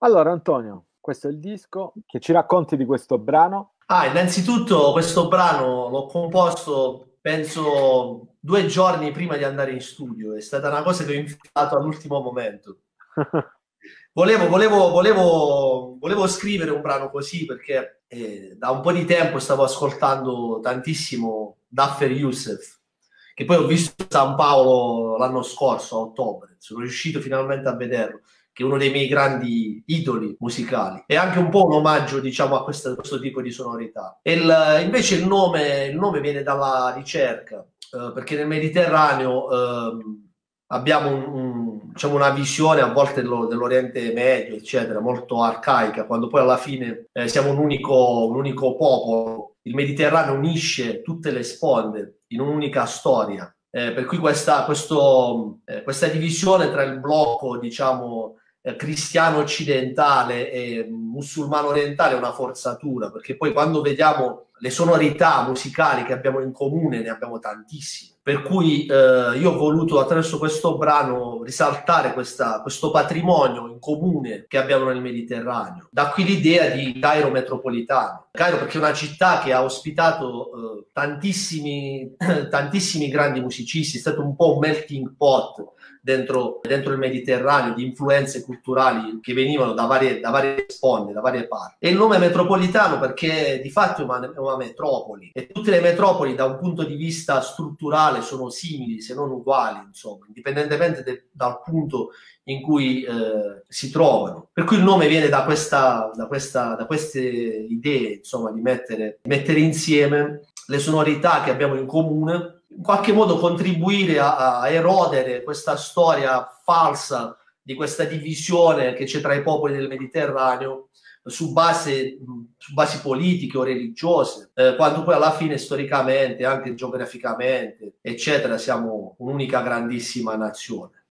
Allora, Antonio, questo è il disco. Che ci racconti di questo brano? Innanzitutto questo brano l'ho composto, penso, 2 giorni prima di andare in studio. È stata una cosa che ho infilato all'ultimo momento. Volevo scrivere un brano così perché da un po' di tempo stavo ascoltando tantissimo Daffer Youssef, che poi ho visto a San Paolo l'anno scorso, a ottobre. Sono riuscito finalmente a vederlo, che è uno dei miei grandi idoli musicali. È anche un po' un omaggio, diciamo, a questo tipo di sonorità. Invece il nome viene dalla ricerca, perché nel Mediterraneo abbiamo diciamo una visione a volte dell'Oriente Medio, eccetera, molto arcaica, quando poi alla fine siamo un unico popolo. Il Mediterraneo unisce tutte le sponde in un'unica storia. Per cui questa divisione tra il blocco, diciamo, cristiano occidentale e musulmano orientale è una forzatura, perché poi quando vediamo le sonorità musicali che abbiamo in comune ne abbiamo tantissime. Per cui io ho voluto attraverso questo brano risaltare questo patrimonio in comune che abbiamo nel Mediterraneo. Da qui l'idea di Cairo metropolitano. Cairo perché è una città che ha ospitato tantissimi grandi musicisti, è stato un po' un melting pot dentro il Mediterraneo di influenze culturali che venivano da varie sponde, da varie parti. E il nome metropolitano perché di fatto è una metropoli e tutte le metropoli da un punto di vista strutturale sono simili se non uguali, insomma, indipendentemente dal punto in cui si trovano. Per cui il nome viene da queste idee, insomma, di mettere insieme le sonorità che abbiamo in comune, in qualche modo contribuire a erodere questa storia falsa di questa divisione che c'è tra i popoli del Mediterraneo su basi politiche o religiose, quando poi alla fine storicamente, anche geograficamente, eccetera, siamo un'unica grandissima nazione.